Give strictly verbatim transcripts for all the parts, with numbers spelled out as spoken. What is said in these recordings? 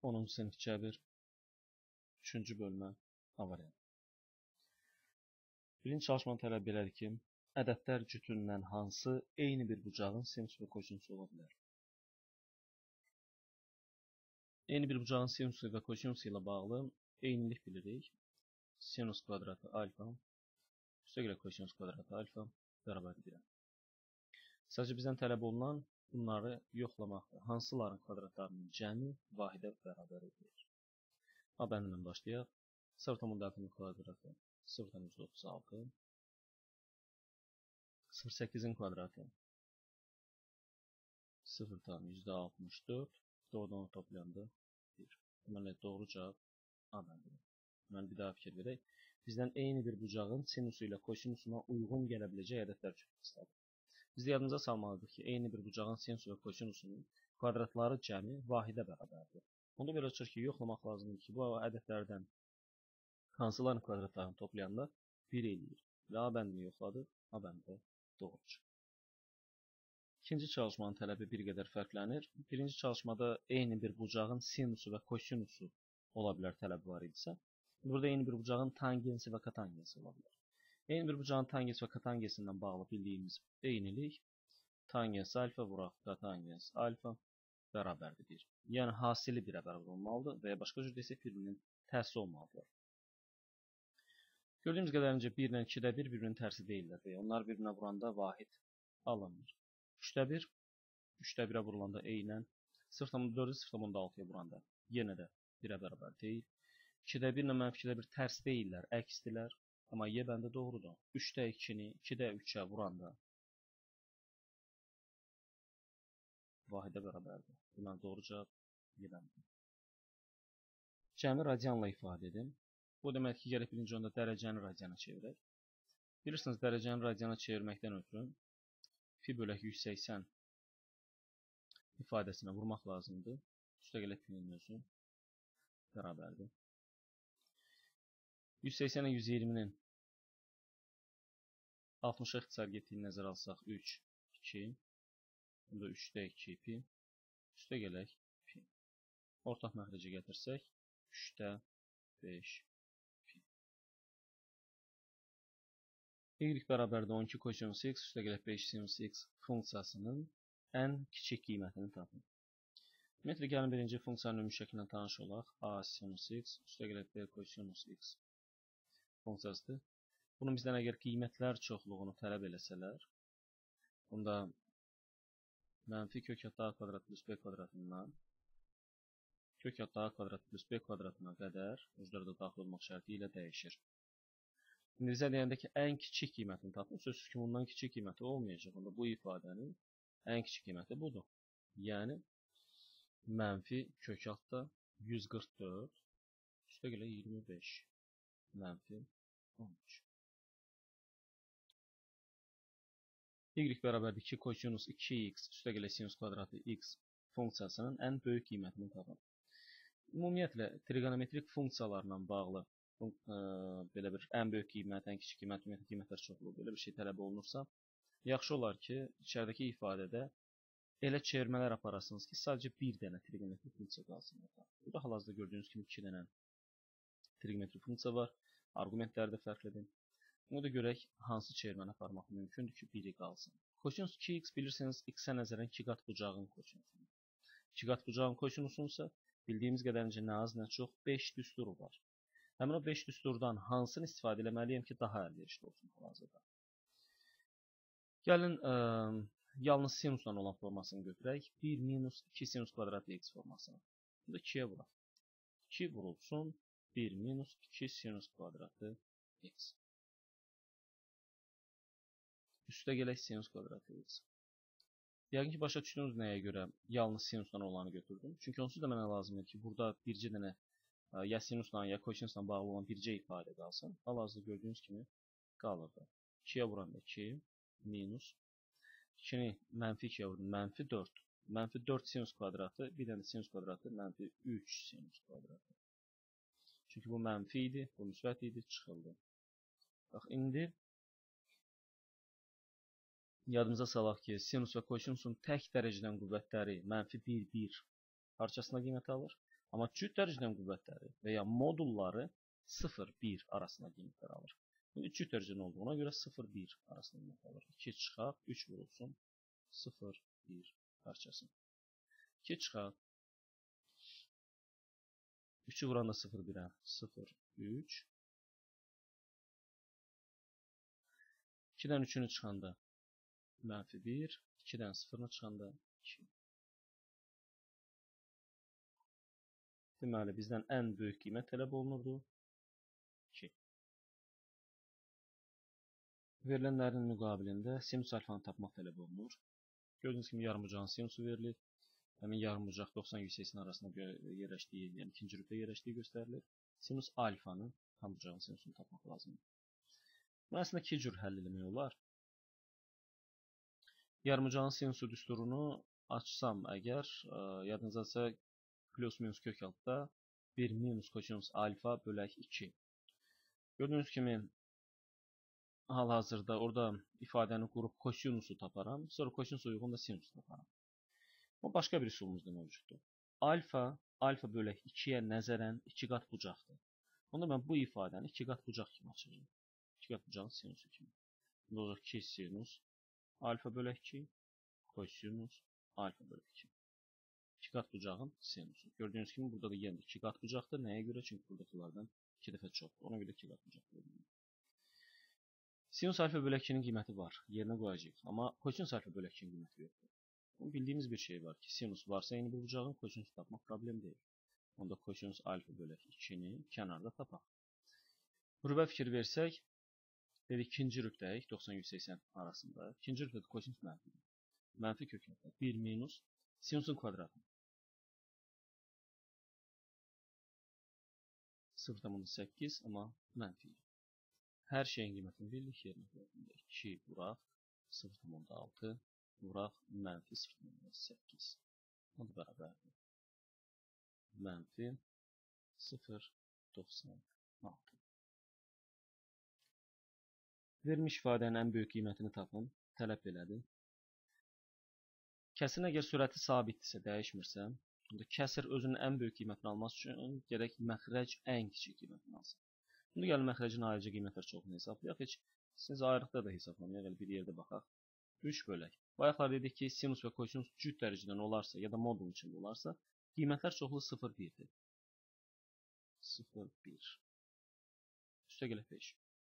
onuncu sinif cəbir üçüncü bölmə A variantı. Birinci çalışmanın tələb belədir ki, ədədlər cütündən hansı eyni bir bucağın sinus və kosinusu ola bilər? Eyni bir bucağın sinusu və kosinusu ilə bağlı eynilik bilirik. Sinus kvadratı alfa üstəgələ kosinus kvadratı alfa bərabərdir. Sadəcə bizdən tələb olunan bunları yoxlamaqdır. Hansıların kvadratlarının cəmi vahidə bərabər edir. A bəndindən başlayaq. sıfır tam altının kvadratı sıfır tam yüz otuz altı, sıfır səkkizin kvadratı sıfır tam yüz altmış dörd, doğrudan toplayanda bir. Deməli, doğru cavab A bəndidir. Deməli, bir daha fikir verək. Bizdən eyni bir bucağın sinusu ilə kosinusuna uyğun gələ biləcək ədədlər cütü istədik. Biz də yadımıza salmalıdır ki, eyni bir bucağın sinusu və kosinusunun kvadratları cəmi vahidə bərabərdir. Onda belə çıxır ki, yoxlamaq lazımdır ki, bu ədədlərdən hansıların kvadratlarını toplayanda bir eləyir. Və A bəndini yoxladıq, A bəndi doğrudur. İkinci çalışmanın tələbi bir qədər fərqlənir. Birinci çalışmada eyni bir bucağın sinusu və kosinusu ola bilər tələbi var idisə, burada eyni bir bucağın tangensi və katangensi ola bilər. Eyni bir bucağın tangensi və katangesindən bağlı bildiyimiz eynilik tangens alfa vuraq katangens alfa bərabərdir. Yəni hasili birə bərabər olmalıdır və ya başqa cür desək bir-birinin tərsi olmalıdır. Gördüyümüz qədərincə bir ilə ikidə bir bir-birinin tərsi deyirlər və onlar bir-birinə vuranda vahid alınır. üçdə bir, üçdə birə vurulanda eynən, sıfır tam dördü sıfır tam altıya vuranda yenə də birə bərabər deyil. ikidə bir ilə mənfi ikidə bir tərs deyirlər, əksdirlər. Amma Y bəndə doğrudur. üçdə ikini ikidə üçə vuranda vahidə bərabərdir. Deməli, doğru cavab Y bəndidir. Cəmi radianla ifadə edin. Bu demək ki, gələk birinci onda dərəcəni radiana çevirək. Bilirsiniz, dərəcəni radiana çevirməkdən ötürü pi bölək yüz səksən ifadəsinə vurmaq lazımdır. Üstəgələ pinin özü bərabərdir. yüz səksən yüz iyirminin altmışa ixtisar getdiyini nəzərə alsaq üç, iki, bunda üçdə iki pi, üstə gələk pi. Ortaq məxrəcə gətirsək, üçdə beş pi. Y bərabərdə on iki kosinus x, üstə gələk beş sinus x funksiyasının ən kiçik qiymətini tapın. Ümumiyyətlə, gəlin birinci funksiyanın ümumi şəklindən tanış olaq. A sinus x, üstə gələk b kosinus x funksiyasıdır. Bunun bizdən əgər qiymətlər çoxluğunu tələb eləsələr, bunda mənfi kök hətta a kvadrat plus b kvadratından kök hətta a kvadrat plus b kvadratına qədər özləri də daxil olmaq şərti ilə dəyişir. İngilizcə deyəndə ki, ən kiçik qiymətini tapın. Sözsüz ki, bundan kiçik qiyməti olmayacaq. Onda bu ifadənin ən kiçik qiyməti budur. Yəni, mənfi kök altda yüz qırx dörd üstə gələ iyirmi beş mənfi on üç. Y bərabərdir iki kosinus iki x üstə gələ sinus kvadratı x funksiyasının ən böyük qiymətini tapın. Ümumiyyətlə, trigonometrik funksiyalarla bağlı ə, belə bir ən böyük qiymət, ən kiçik qiymət, ümumiyyətlə qiymətlər çoxluğu belə bir şey tələb olunursa, yaxşı olar ki, içəridəki ifadədə elə çevirmələr aparasınız ki, sadəcə bir dənə trigonometrik funksiya qalsın. Burada hal-hazırda gördüyünüz kimi iki dənə trigonometrik funksiya var. Argumentləri də fərqlidir. Bunu da görək, hansı çevirməni aparmaq mümkündür ki, biri qalsın. Kosinus iki x bilirsiniz, x-ə nəzərən iki qat bucağın kosinusudur. iki qat bucağın kosinusunsa, bildiyimiz qədərincə nə az, nə çox beş düsturu var. Həmin o beş düsturdan hansını istifadə etməliyəm ki, daha əlverişli olsun hal-hazırda. Gəlin, ə, yalnız sinusla olan formasını götürək. bir minus iki sinus kvadratı x formasını. Burada ikiyə vuraq. iki vurulsun. bir minus iki sinus kvadratı x. Üstə gələk sinus kvadratı x. Yəqin ki, başa düşdünüz nəyə görə yalnız sinusla olanı götürdüm. Çünki onsuz da mənə lazımdır ki, burada bircə dənə ya sinusla, ya kosinusla bağlı olan bircə ifadə qalsın. Hal-hazırda gördüyünüz kimi qalırdı. ikiyə vuranda iki minus ikini mənfi ikiyə vurdum. Mənfi dörd. Mənfi dörd sinus kvadratı, bir dənə sinus kvadratı, mənfi üç sinus kvadratı. Çünki bu mənfi idi, bu müsbət idi, çıxıldı. Bax, indi yadımıza salaq ki, sinus və kosinusun tək dərəcədən qüvvətləri mənfi bir, bir parçasına qiymət alır. Amma cüt dərəcədən qüvvətləri və ya modulları sıfır bir arasında qiymətlər alır. İndi cüt dərəcədən olduğuna görə sıfır bir arasında qiymət alır. iki çıxaq, üç vurulsun. sıfır bir parçası. iki çıxaq. üçü vuranda sıfır birə sıfır üç. ikidən üçünü çıxanda mənfi bir. ikidən sıfırını çıxanda iki. Deməli, bizdən ən böyük qiymət tələb olunurdu. iki. Verilənlərin müqabilində sinus alfanı tapmaq tələb olunur. Gördüyünüz kimi yarımbucağın sinusu verilir. Həmin yarımbucaq doxsan yüz səksən arasında yerləşdiyi, yəni ikinci rübdə yerləşdiyi göstərilir. Sinus alfanı, tam bucağın sinusunu tapmaq lazımdır. Bu əslində iki cür həll eləmək olar. Yarımbucağın sinusu düsturunu açsam əgər, yadınızdadsa plus minus kök altda bir minus kosinus alfa bölək iki. Gördüyünüz kimi hal-hazırda orada ifadəni qurub kosinusu taparam, sonra kosinus uyğun da sinus taparam. O başqa bir üsulumuz da mövcuddur. Alfa, alfa bölək ikiyə nəzərən iki qat bucaqdır. Onda mən bu ifadəni iki qat bucaq kimi açacağım. iki qat bucağın sinusu kimi. Burada olacaq iki sinus alfa bölək iki, kosinus alfa bölək iki. iki qat bucağın sinusu. Gördüyünüz kimi burada da yenə iki qat bucaqdır. Nəyə görə? Çünki buradakilərdən iki dəfə çoxdur. Ona görə iki qat bucaq verilir. Sinus alfa bölək ikinin qiyməti var. Yerinə qoyacağıq. Amma kosinus alfa bölək ikinin qiyməti yoxdur. Bildiyimiz bir şey var ki, sinus varsa eyni bir bucağın kosinus tapmaq problem deyil. Onda kosinus alfa bölək ikini kənarda tapaq. Rübə fikir versək, dedik ikinci rübdəyik doxsan yüz səksən arasında. İkinci rübdədə kosinus mənfidir. Mənfi köklərdə bir minus sinusun kvadratı. sıfır tam səkkiz, amma mənfi. Hər şeyin qiymətini bildik, yerinə qoyulur. iki vuraq, sıfır tam altı, vuraq, mənfi sıfır tam səkkiz. O da bərabərdir. Mənfi sıfır doxsan altı. Verilmiş ifadənin ən böyük qiymətini tapın, tələb elədi. Kəsirin əgər sürəti sabitdirsə, dəyişmirsə, kəsir özünün ən böyük qiymətini alması üçün gərək məxrəc ən kiçik qiymətini alsın. Şimdi gəlin məxrəcin ayrıca qiymətlər çoxunu hesablayaq. Heç siz ayrıqda da hesablamayaq, elə bir yerdə baxaq. üç bölək. Bayaqlar dedik ki, sinus və kosinus cüt dərəcədən olarsa ya da modul içində olarsa, qiymətlər çoxlu sıfır birdir. sıfır bir. Üstə gələk beş.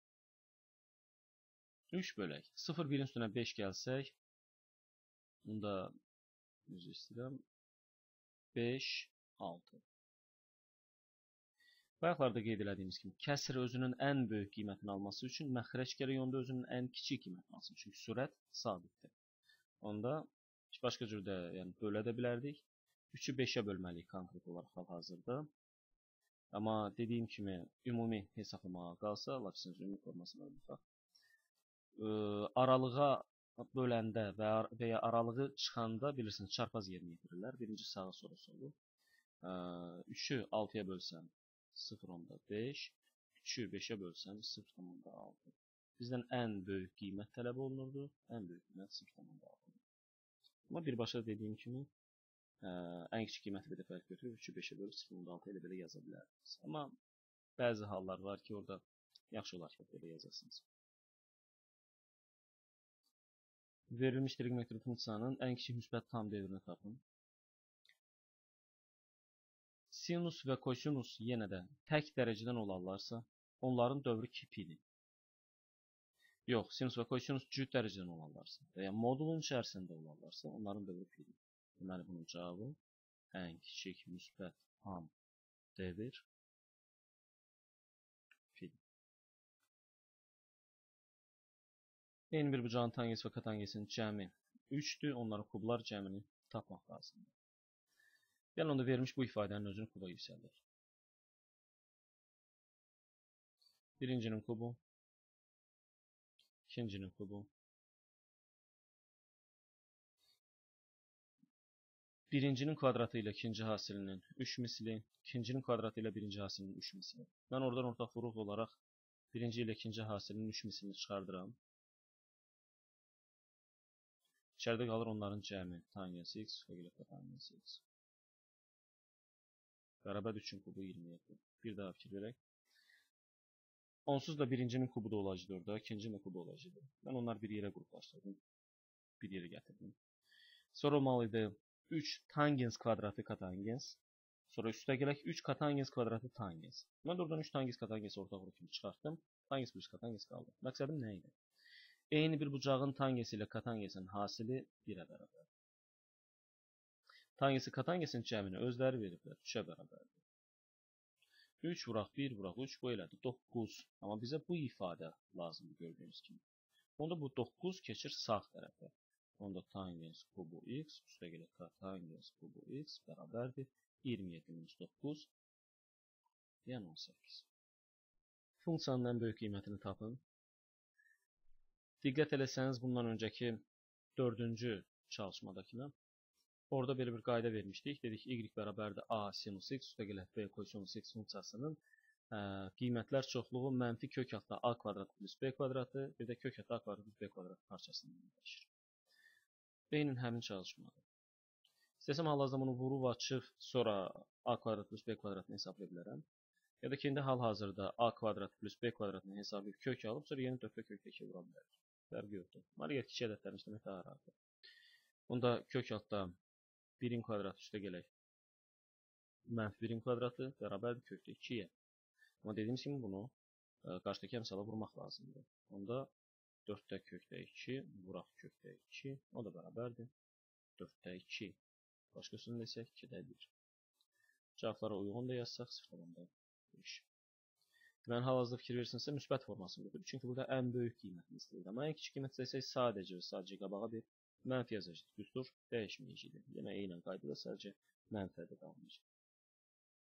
üç bölək. sıfır birin üstünə beş gəlsək, bunda üzr istəyirəm. beş, altı. Bayaqlarda qeyd elədiyimiz kimi, kəsr özünün ən böyük qiymətini alması üçün məxrəc gərək onda özünün ən kiçik qiymətini alsın. Çünki sürət sabitdir. Onda başqa cürdə yəni, bölə də bilərdik. üçü beşə bölməliyik konkret olaraq hal-hazırda. Amma dediyim kimi, ümumi hesablamağa qalsa, lapisiniz ümumi formasına baxaq. Aralığa böləndə və ya aralığı çıxanda bilirsiniz, çarpaz yerinə yetirirlər. Birinci sağa sonra solu. üçü altıya bölsəm, sıfır onda beş. üçü beşə bölsəm, sıfır onda altı. Bizdən ən böyük qiymət tələb olunurdu. Ən böyük qiymət sıfır onda altı. Amma birbaşa dediyim kimi, ən kiçik qiyməti bir dəfə götürüb, üçü beşə bölüb, sıfır onda altı ilə belə yaza bilərsiniz. Amma bəzi hallar var ki, orada yaxşı olar ki, belə yazasınız. Verilmiş trigonometri funksiyanın ən kiçik müsbət tam devrini tapın. Sinus və kosinus yenə də tək dərəcədən olarlarsa, onların dövrü kipidir. Yox, sinus və kosinus cüt dərəcədən olarlarsa və ya modulun içərisində olarlarsa, onların dövrü pidir. Deməli, bunun cavabı ən kiçik müsbət tam devir pidir. Eyni bir bucağın tangesi və katangesinin cəmi üçdür. Onların kublar cəmini tapmaq lazımdır. Gəlin onda verilmiş bu ifadənin özünü kuba yüksəldir. Birincinin kubu, ikincinin kubu, birincinin kvadratı ilə ikinci hasilinin üç misli, ikincinin kvadratı ilə birinci hasilinin üç misli. Mən oradan ortaqlıq olaraq birinci ilə ikinci hasilinin üç mislini çıxardıram. İçəridə qalır onların cəmi tangesi x və tangesi x. Bərabər üçün kubu iyirmi yeddi. Bir daha fikir verək. Onsuz da birincinin kubu da olacaqdır orada, ikincinin kubu olacaqdır. Mən onları bir yerə qruplaşdırdım. Bir yerə gətirdim. Sonra olmalıydı üç tangens kvadratı kotangens. Sonra üstə gələk üç kotangens kvadratı tangens. Mən oradan üç tangens kotangens ortaq qrup kimi çıxartdım. Tangens plus kotangens qaldı. Məqsədim nə idi? Eyni bir bucağın tangensi ilə kotangensin hasili birə bərabər. Tangensi kotangensin cəmini özləri veriblər, üçə bərabərdir. üç vuraq bir vuraq üç bu elədir doqquz. Amma bizə bu ifadə lazımdır gördüyünüz kimi. Onda bu doqquz keçir sağ tərəfə. Onda tangens kubu x üstə gəlir kotangens kubu x bərabərdir iyirmi yeddi minus doqquz yəni on səkkiz. Funksiyanın ən böyük qiymətini tapın. Diqqət eləsəniz bundan öncəki dördüncü çalışmadakına orada belə bir qayda vermişdik. Dedik y bərabərdir a sinus x üstə gəlir b kosinus x funksiyasının ə, qiymətlər çoxluğu mənfi kök altda a kvadrat plus b kvadratı bir də kök altda a kvadrat plus b kvadrat parçasından dəyişir. Beynin həmin çalışmadır. İstəsəm hal-hazırda bunu vurub açıb sonra a kvadrat plus b kvadratını hesablaya bilərəm. Ya da ki, indi hal-hazırda a kvadrat plus b kvadratını hesablayıb kök alıb sonra yeni dörddə kökdə iki vura bilərik. Fərqi yoxdur. Mariyyət kiçik ədədlərini işləmək daha rahatdır. Onda kök altda birin kvadratı üstə gələk. Mənfi birin kvadratı bərabərdir kökdə ikiyə. Amma dediyimiz kimi bunu ə, qarşıdakı əmsala vurmaq lazımdır. Onda dörddə kökdə iki vuraq kökdə iki o da bərabərdir dörddə iki. Başqasını desək ikidə bir. Cavablara uyğun da yazsaq sıfırdan da beş. Mən hal-hazırda fikir verirsinizsə müsbət formasını götürür. Çünki burada ən böyük qiymətini istəyir. Amma ən kiçik qiymət istəsək sadəcə və sadəcə qabağa bir mənfi yazacaq. Düstur dəyişməyəcəkdir. Yəni eynən qaydada sadəcə mənfidə qalmayacaq.